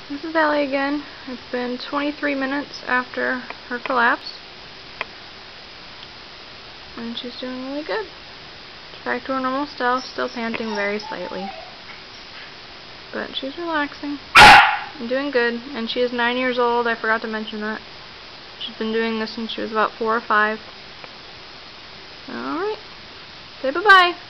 This is Allie again. It's been 23 minutes after her collapse, and she's doing really good. She's back to her normal self, still panting very slightly, but she's relaxing and doing good. And she is 9 years old. I forgot to mention that. She's been doing this since she was about 4 or 5. Alright, say bye-bye.